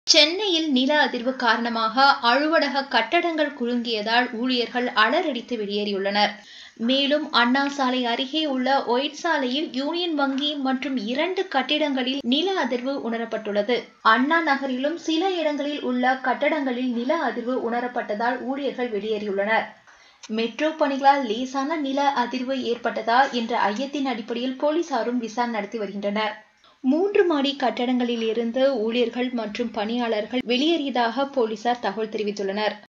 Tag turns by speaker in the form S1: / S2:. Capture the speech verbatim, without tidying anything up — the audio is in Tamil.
S1: சென்னையில் நில அதிர்வு காரணமாக அலுவலக கட்டடங்கள் குலுங்கியதால் ஊழியர்கள் அலறடித்து வெளியேறியுள்ளனர். மேலும் அண்ணா சாலை அருகே உள்ள ஒயிட் சாலையில் யூனியன் வங்கி மற்றும் இரண்டு கட்டிடங்களில் நில அதிர்வு உணரப்பட்டுள்ளது. அண்ணா நகரிலும் சில இடங்களில் உள்ள கட்டடங்களில் நில அதிர்வு உணரப்பட்டதால் ஊழியர்கள் வெளியேறியுள்ளனர். மெட்ரோ பணிகளால் லேசான நில அதிர்வு ஏற்பட்டதா என்ற ஐயத்தின் அடிப்படையில் போலீசாரும் விசாரணை நடத்தி வருகின்றனர். மூன்று மாடி கட்டடங்களில் இருந்து ஊழியர்கள் மற்றும் பணியாளர்கள் வெளியேறியதாக போலீசார் தகவல் தெரிவித்துள்ளனர்.